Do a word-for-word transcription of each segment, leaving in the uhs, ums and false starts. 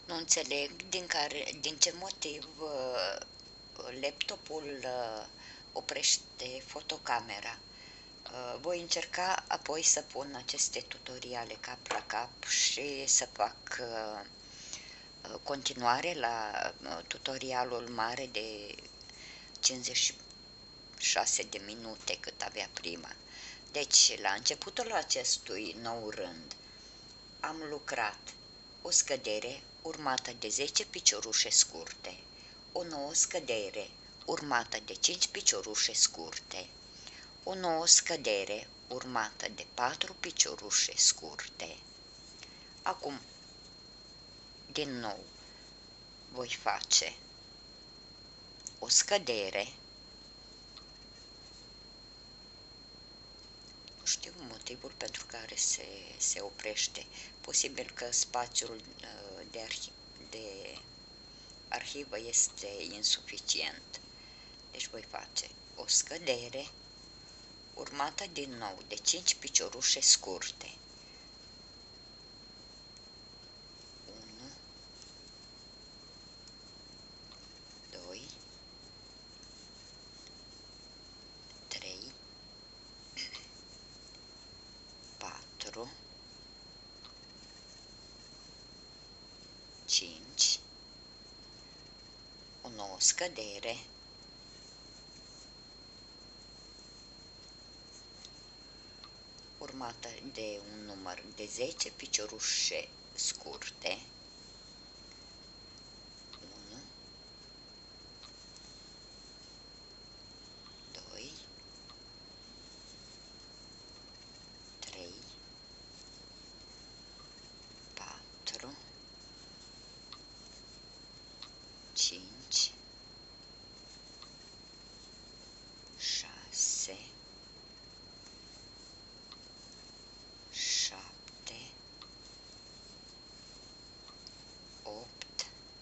Nu înțeleg din care, din ce motiv uh, laptopul uh, oprește fotocamera. Uh, voi încerca apoi să pun aceste tutoriale cap la cap și să fac uh, continuare la uh, tutorialul mare de cincizeci și șase de minute cât avea prima. Deci, la începutul acestui nou rând, am lucrat o scădere urmată de zece piciorușe scurte, o nouă scădere urmată de cinci piciorușe scurte, o nouă scădere urmată de patru piciorușe scurte. Acum, din nou, voi face o scădere. Nu știu motivul pentru care se, se oprește. Posibil că spațiul de, arhi, de arhivă este insuficient. Deci voi face o scădere urmată din nou de cinci piciorușe scurte. unu, doi, trei, patru, cinci, o nouă scădere, urmată de un număr de zece piciorușe scurte. unu, doi, trei, patru, cinci, șase, șapte, opt,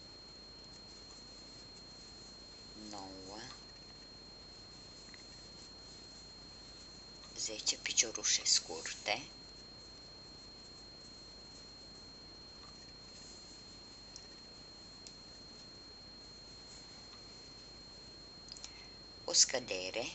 nouă, zece piciorușe scurte, o scădere,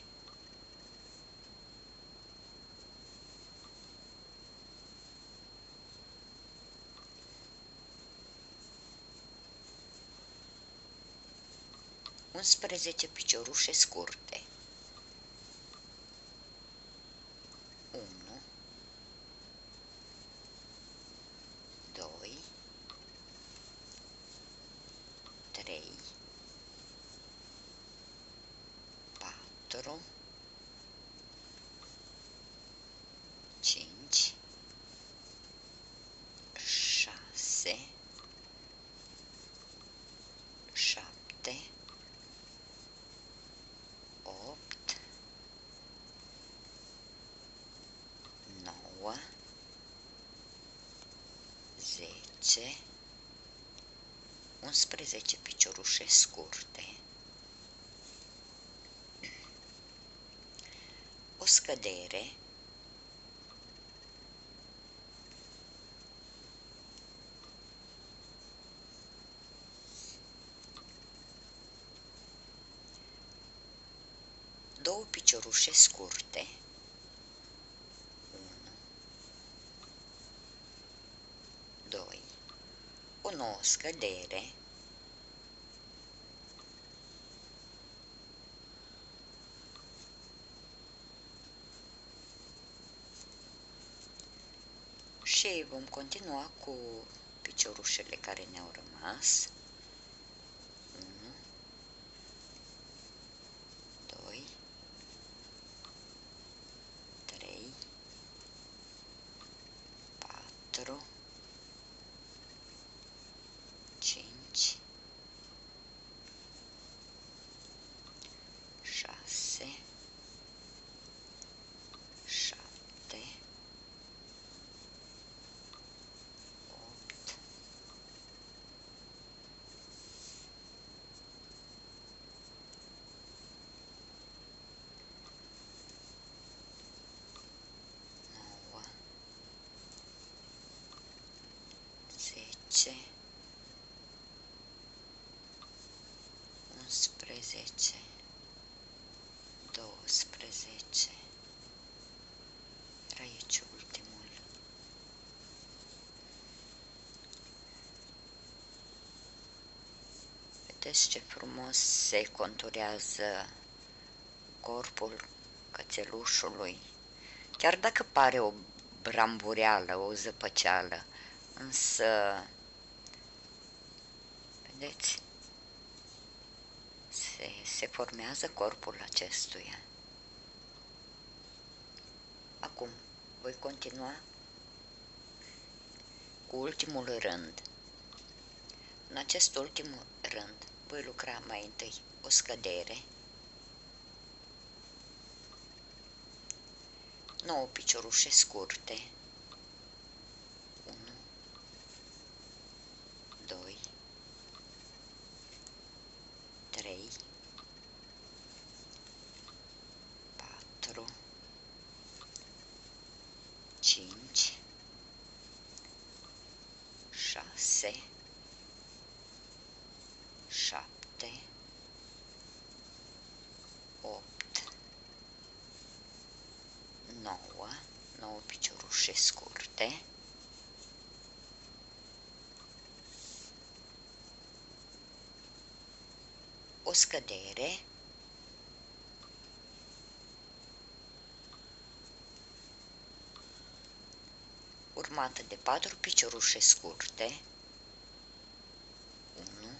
unsprezece piciorușe scurte, unu, doi, trei, patru, cinci, șase, șapte, opt, nouă, zece, unsprezece piciorușe scurte, o scădere, două piciorușe scurte, unu, doi, o nouă scădere, și vom continua cu piciorușele care ne-au rămas. unu, doi, trei, patru, cinci, șase, șapte, opt, nouă, zece, unsprezece, douăsprezece, era aici ultimul, vedeți ce frumos se conturează corpul cățelușului, chiar dacă pare o brambureală, o zăpăceală, însă, vedeți, se, se formează corpul acestuia. Acum, voi continua cu ultimul rând. În acest ultim rând, voi lucra mai întâi o scădere, nouă piciorușe scurte, unu, doi, trei, patru, cinci, șase, șapte, opt, nouă, nouă piciorușe scurte, o scădere, urmată de patru piciorușe scurte, unu,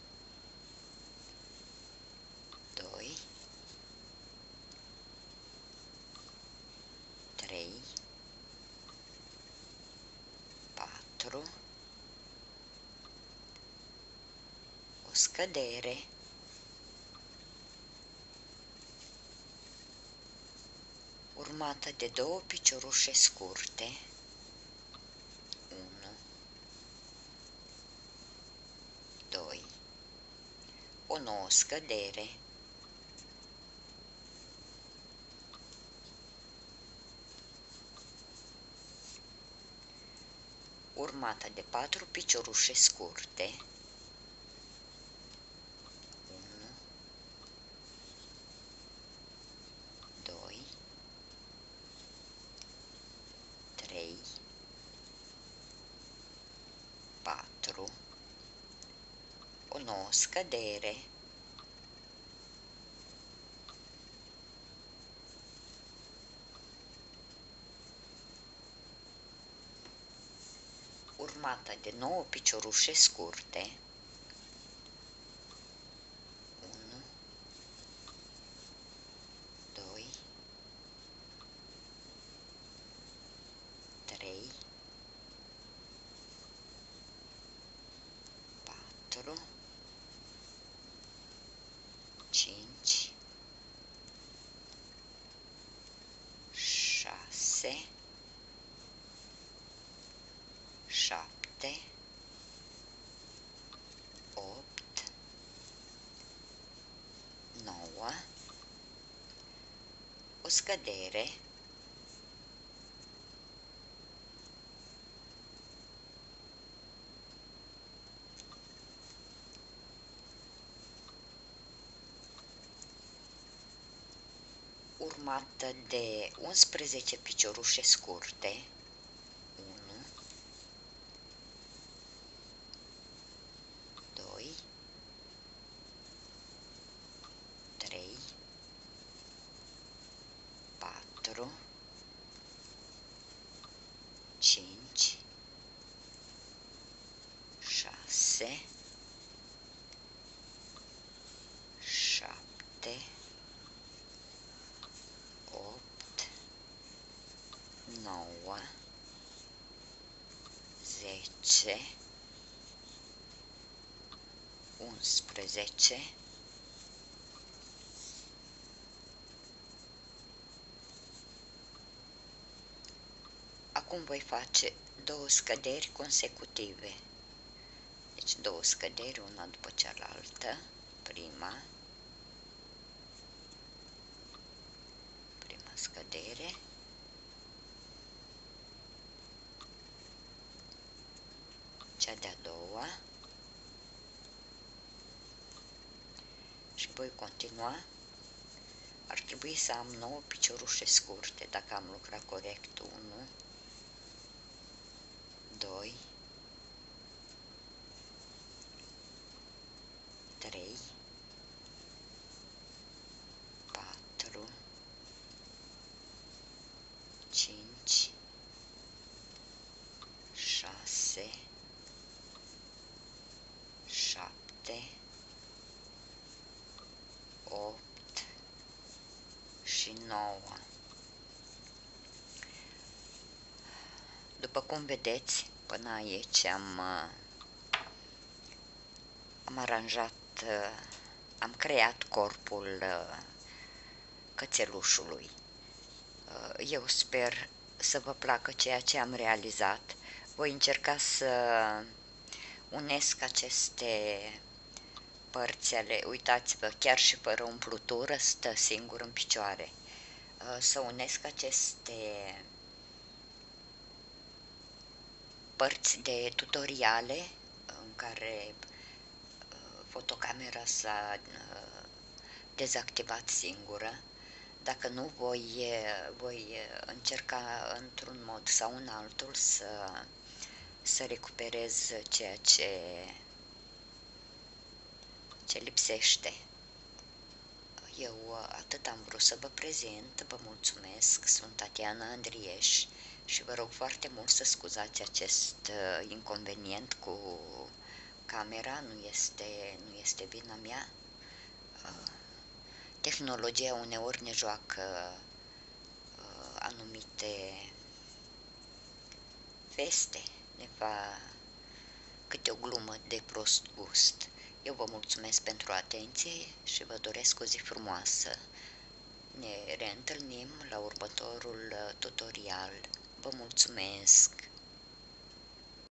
doi, trei, patru, o scădere, urmată de două piciorușe scurte, unu, doi, o nouă scădere, urmată de patru piciorușe scurte, unu, doi, trei, patru, o nouă scădere, urmată de nouă piciorușe scurte, unu, doi, trei, patru, cinci, șase, șapte, opt, nouă, o scădere, urmată de unsprezece piciorușe scurte, unu, doi, trei, patru, cinci, șase, șapte, opt, nouă, zece, unsprezece, acum voi face două scăderi consecutive, deci două scăderi una după cealaltă, prima, prima scădere, cea de-a doua și voi continua. Ar trebui să am nouă piciorușe scurte, dacă am lucrat corect. unu, doi, trei, patru, cinci, șase, șapte, opt și nouă. După cum vedeți, până aici am, am aranjat, am creat corpul cățelușului. Eu sper să vă placă ceea ce am realizat. Voi încerca să unesc aceste părți ale, uitați-vă, chiar și fără umplutură stă singur în picioare. Să unesc aceste părți de tutoriale în care fotocamera s-a dezactivat singură. Dacă nu, voi, voi încerca într-un mod sau în altul să, să recuperez ceea ce, ce lipsește. Eu atât am vrut să vă prezint, vă mulțumesc, sunt Tatiana Andrieș și vă rog foarte mult să scuzați acest inconvenient cu camera, nu este, nu este vina mea. Tehnologia uneori ne joacă anumite feste, ne fa câte o glumă de prost gust. Eu vă mulțumesc pentru atenție și vă doresc o zi frumoasă. Ne reîntâlnim la următorul tutorial. Vă mulțumesc!